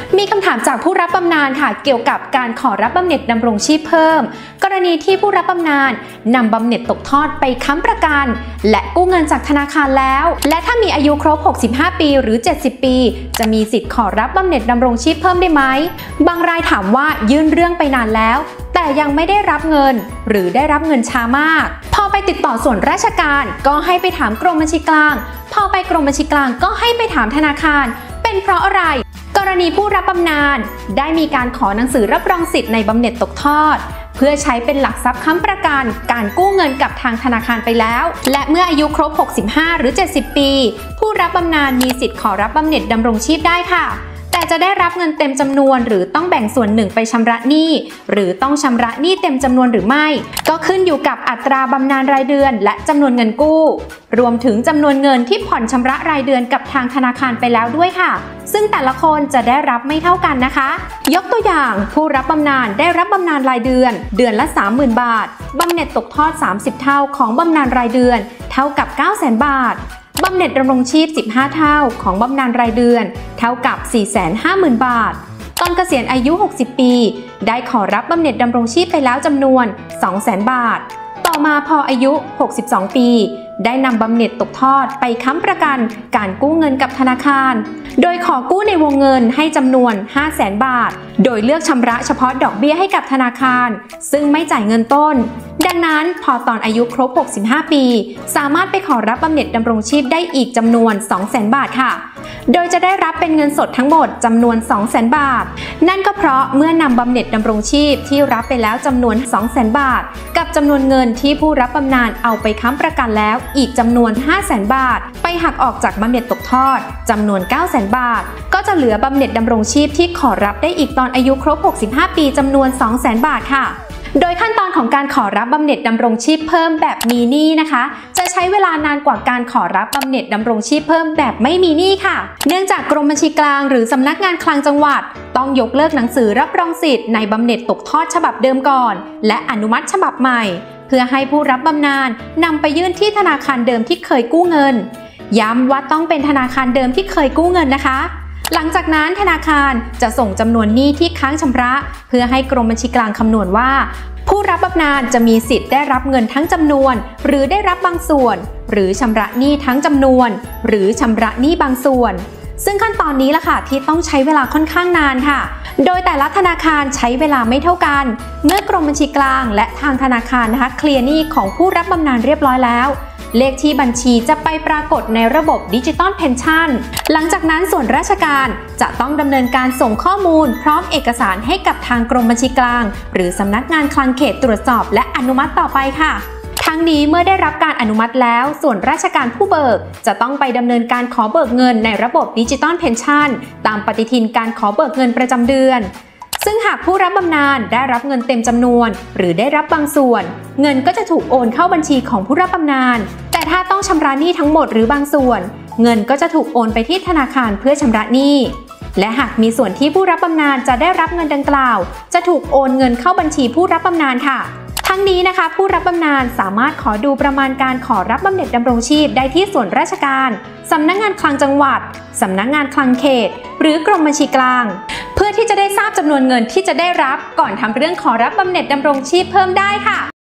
มีคำถามจากผู้รับบำนาญค่ะเกี่ยวกับการขอรับบำเหน็จดำรงชีพเพิ่มกรณีที่ผู้รับบำนาญนำบำเหน็จตกทอดไปค้ำประกันและกู้เงินจากธนาคารแล้วและถ้ามีอายุครบ65ปีหรือ70ปีจะมีสิทธิ์ขอรับบำเหน็จดำรงชีพเพิ่มได้ไหมบางรายถามว่ายื่นเรื่องไปนานแล้วแต่ยังไม่ได้รับเงินหรือได้รับเงินช้ามากพอไปติดต่อส่วนราชการก็ให้ไปถามกรมบัญชีกลางพอไปกรมบัญชีกลางก็ให้ไปถามธนาคารเป็นเพราะอะไรกรณีผู้รับบำนาญได้มีการขอหนังสือรับรองสิทธิ์ในบำเหน็จตกทอดเพื่อใช้เป็นหลักทรัพย์ค้ำประกันการกู้เงินกับทางธนาคารไปแล้วและเมื่ออายุครบ65หรือ70ปีผู้รับบำนาญมีสิทธิ์ขอรับบำเหน็จดำรงชีพได้ค่ะแต่จะได้รับเงินเต็มจำนวนหรือต้องแบ่งส่วนหนึ่งไปชำระหนี้หรือต้องชำระหนี้เต็มจำนวนหรือไม่ก็ขึ้นอยู่กับอัตราบำนาญรายเดือนและจำนวนเงินกู้รวมถึงจำนวนเงินที่ผ่อนชำระรายเดือนกับทางธนาคารไปแล้วด้วยค่ะซึ่งแต่ละคนจะได้รับไม่เท่ากันนะคะยกตัวอย่างผู้รับบำนาญได้รับบำนาญรายเดือนเดือนละ 30,000 บาทบำเหน็จตกทอด30เท่าของบำนาญรายเดือนเท่ากับ 900,000 บาทบำเหน็จดำรงชีพ15เท่าของบำนาญรายเดือนเท่ากับ 450,000 บาทตอนเกษียณอายุ60ปีได้ขอรับบำเหน็จดำรงชีพไปแล้วจำนวน 200,000 บาทต่อมาพออายุ62ปีได้นำบำเหน็จตกทอดไปค้ำประกันการกู้เงินกับธนาคารโดยขอกู้ในวงเงินให้จำนวน 500,000 บาทโดยเลือกชำระเฉพาะดอกเบี้ยให้กับธนาคารซึ่งไม่จ่ายเงินต้นดังนั้นพอตอนอายุครบ65ปีสามารถไปขอรับบำเหน็จดำรงชีพได้อีกจำนวน 200,000 บาทค่ะโดยจะได้รับเป็นเงินสดทั้งหมดจำนวน 200,000 บาทนั่นก็เพราะเมื่อนำบำเหน็จดำรงชีพที่รับไปแล้วจำนวน 200,000 บาทกับจำนวนเงินที่ผู้รับบำนาญเอาไปค้ำประกันแล้วอีกจำนวน 500,000 บาทไปหักออกจากบำเหน็จตกทอดจำนวน 900,000 บาทก็จะเหลือบำเหน็จดำรงชีพที่ขอรับได้อีกตอนอายุครบ65ปีจำนวน 200,000 บาทค่ะโดยขั้นตอนของการขอรับบำเหน็จดำรงชีพเพิ่มแบบมีหนี้นะคะจะใช้เวลานานกว่าการขอรับบำเหน็จดำรงชีพเพิ่มแบบไม่มีหนี้ค่ะเนื่องจากกรมบัญชีกลางหรือสำนักงานคลังจังหวัดต้องยกเลิกหนังสือรับรองสิทธิ์ในบำเหน็จตกทอดฉบับเดิมก่อนและอนุมัติฉบับใหม่เพื่อให้ผู้รับบำนาญนำไปยื่นที่ธนาคารเดิมที่เคยกู้เงินย้ำว่าต้องเป็นธนาคารเดิมที่เคยกู้เงินนะคะหลังจากนั้นธนาคารจะส่งจำนวนหนี้ที่ค้างชำระเพื่อให้กรมบัญชีกลางคำนวณว่าผู้รับบำนาญจะมีสิทธิ์ได้รับเงินทั้งจำนวนหรือได้รับบางส่วนหรือชำระหนี้ทั้งจำนวนหรือชำระหนี้บางส่วนซึ่งขั้นตอนนี้ล่ะค่ะที่ต้องใช้เวลาค่อนข้างนานค่ะโดยแต่ละธนาคารใช้เวลาไม่เท่ากันเมื่อกรมบัญชีกลางและทางธนาคารนะคะเคลียร์หนี้ของผู้รับบำนาญเรียบร้อยแล้วเลขที่บัญชีจะไปปรากฏในระบบดิจิตอลเพนชั่นหลังจากนั้นส่วนราชการจะต้องดำเนินการส่งข้อมูลพร้อมเอกสารให้กับทางกรมบัญชีกลางหรือสำนักงานคลังเขตตรวจสอบและอนุมัติต่อไปค่ะทั้งนี้เมื่อได้รับการอนุมัติแล้วส่วนราชการผู้เบิกจะต้องไปดำเนินการขอเบิกเงินในระบบดิจิตอลเพนชั่นตามปฏิทินการขอเบิกเงินประจำเดือนซึ่งหากผู้รับบำนาญได้รับเงินเต็มจำนวนหรือได้รับบางส่วนเงินก็จะถูกโอนเข้าบัญชีของผู้รับบำนาญแต่ถ้าต้องชำระหนี้ทั้งหมดหรือบางส่วนเงินก็จะถูกโอนไปที่ธนาคารเพื่อชำระหนี้และหากมีส่วนที่ผู้รับบำนาญจะได้รับเงินดังกล่าวจะถูกโอนเงินเข้าบัญชีผู้รับบำนาญค่ะทั้งนี้นะคะผู้รับบำนาญสามารถขอดูประมาณการขอรับบำเหน็จดำรงชีพได้ที่ส่วนราชการสำนักงานคลังจังหวัดสำนักงานคลังเขตหรือกรมบัญชีกลางเพื่อที่จะได้ทราบจำนวนเงินที่จะได้รับก่อนทำเรื่องขอรับบำเหน็จดำรงชีพเพิ่มได้ค่ะ